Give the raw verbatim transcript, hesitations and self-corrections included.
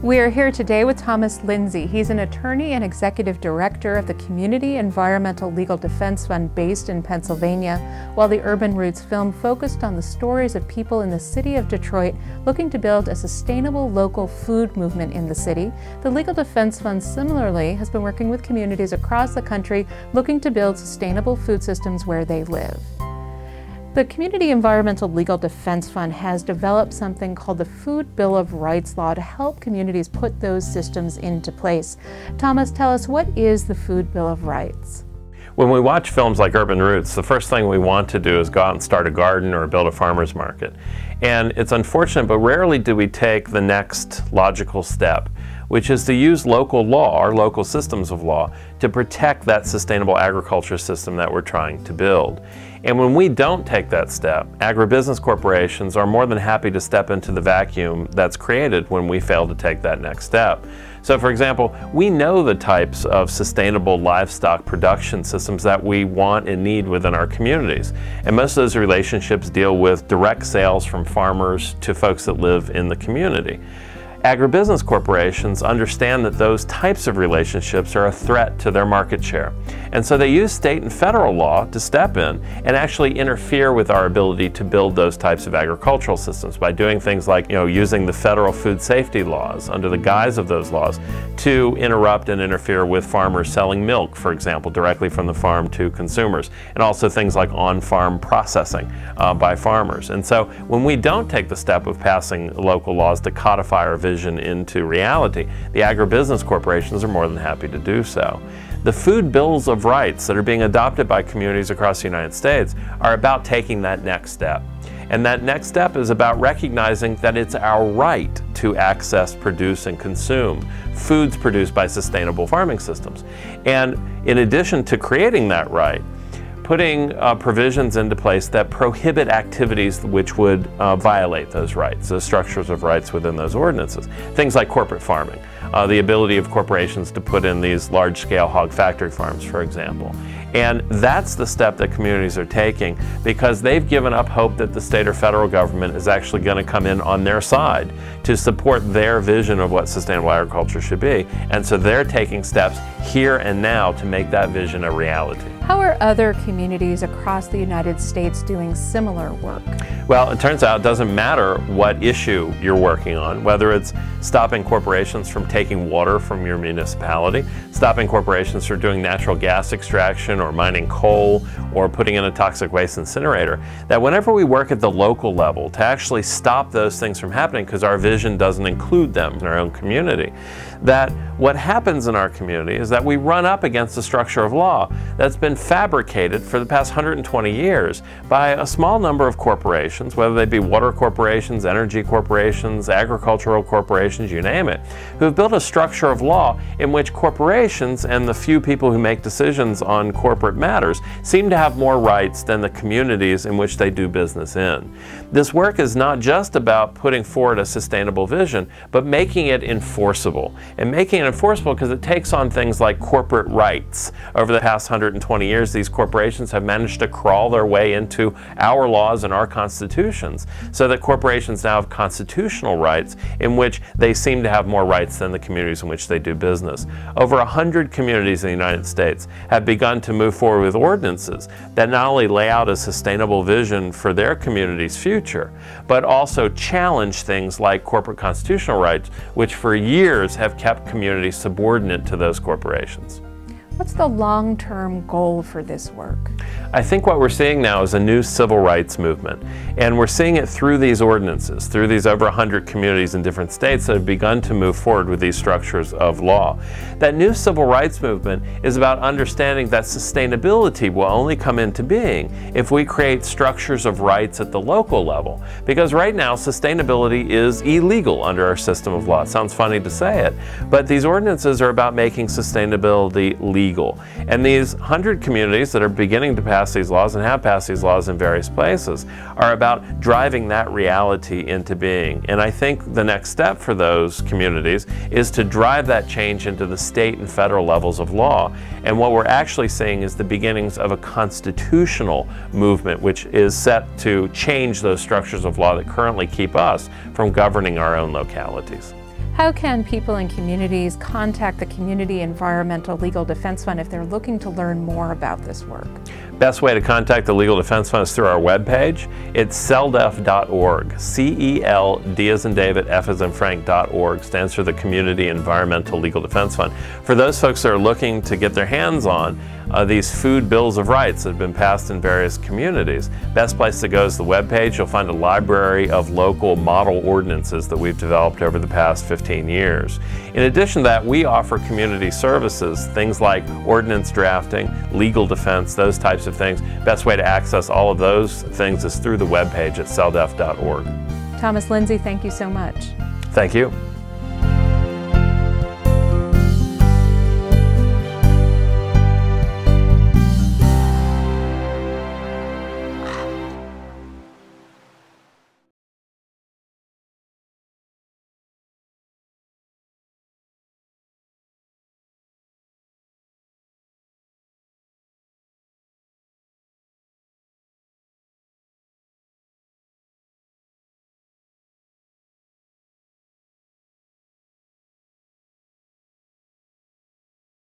We are here today with Tom Linzey. He's an attorney and executive director of the Community Environmental Legal Defense Fund based in Pennsylvania. While the Urban Roots film focused on the stories of people in the city of Detroit looking to build a sustainable local food movement in the city, the Legal Defense Fund similarly has been working with communities across the country looking to build sustainable food systems where they live. The Community Environmental Legal Defense Fund has developed something called the Food Bill of Rights Law to help communities put those systems into place. Thomas, tell us, what is the Food Bill of Rights? When we watch films like Urban Roots, the first thing we want to do is go out and start a garden or build a farmer's market. And it's unfortunate, but rarely do we take the next logical step, which is to use local law, or local systems of law, to protect that sustainable agriculture system that we're trying to build. And when we don't take that step, agribusiness corporations are more than happy to step into the vacuum that's created when we fail to take that next step. So for example, we know the types of sustainable livestock production systems that we want and need within our communities. And most of those relationships deal with direct sales from farmers to folks that live in the community. Agribusiness corporations understand that those types of relationships are a threat to their market share. And so they use state and federal law to step in and actually interfere with our ability to build those types of agricultural systems by doing things like, you know, using the federal food safety laws under the guise of those laws to interrupt and interfere with farmers selling milk, for example, directly from the farm to consumers, and also things like on-farm processing uh, by farmers. And so when we don't take the step of passing local laws to codify our vision into reality, the agribusiness corporations are more than happy to do so. The food bills of rights that are being adopted by communities across the United States are about taking that next step. And that next step is about recognizing that it's our right to access, produce, and consume foods produced by sustainable farming systems. And in addition to creating that right, putting uh, provisions into place that prohibit activities which would uh, violate those rights, those structures of rights within those ordinances. Things like corporate farming, uh, the ability of corporations to put in these large-scale hog factory farms, for example. And that's the step that communities are taking because they've given up hope that the state or federal government is actually going to come in on their side to support their vision of what sustainable agriculture should be. And so they're taking steps here and now to make that vision a reality. How are other communities across the United States doing similar work? Well, it turns out it doesn't matter what issue you're working on, whether it's stopping corporations from taking water from your municipality, stopping corporations from doing natural gas extraction or mining coal or putting in a toxic waste incinerator, that whenever we work at the local level to actually stop those things from happening because our vision doesn't include them in our own community, that what happens in our community is that we run up against a structure of law that's been fabricated for the past one hundred twenty years by a small number of corporations, whether they be water corporations, energy corporations, agricultural corporations, you name it, who have built a structure of law in which corporations and the few people who make decisions on corporate matters seem to have more rights than the communities in which they do business in. This work is not just about putting forward a sustainable vision, but making it enforceable. And making it enforceable because it takes on things like corporate rights. Over the past one hundred twenty years, these corporations have managed to crawl their way into our laws and our constitutions, so that corporations now have constitutional rights in which they seem to have more rights than the communities in which they do business. Over one hundred communities in the United States have begun to move forward with ordinances that not only lay out a sustainable vision for their community's future, but also challenge things like corporate constitutional rights, which for years have kept communities subordinate to those corporations. What's the long-term goal for this work? I think what we're seeing now is a new civil rights movement, and we're seeing it through these ordinances, through these over one hundred communities in different states that have begun to move forward with these structures of law. That new civil rights movement is about understanding that sustainability will only come into being if we create structures of rights at the local level, because right now sustainability is illegal under our system of law. It sounds funny to say it, but these ordinances are about making sustainability legal. Legal. And these one hundred communities that are beginning to pass these laws and have passed these laws in various places are about driving that reality into being. And I think the next step for those communities is to drive that change into the state and federal levels of law. And what we're actually seeing is the beginnings of a constitutional movement which is set to change those structures of law that currently keep us from governing our own localities. How can people in communities contact the Community Environmental Legal Defense Fund if they're looking to learn more about this work? Best way to contact the Legal Defense Fund is through our webpage. It's C E L D F dot org. C E L D as in David, F as in Frank, dot org stands for the Community Environmental Legal Defense Fund. For those folks that are looking to get their hands on uh, these food bills of rights that have been passed in various communities, best place to go is the webpage. You'll find a library of local model ordinances that we've developed over the past fifteen years. In addition to that, we offer community services, things like ordinance drafting, legal defense, those types of things. Best way to access all of those things is through the webpage at C E L D F dot org. Thomas Linzey, thank you so much. Thank you.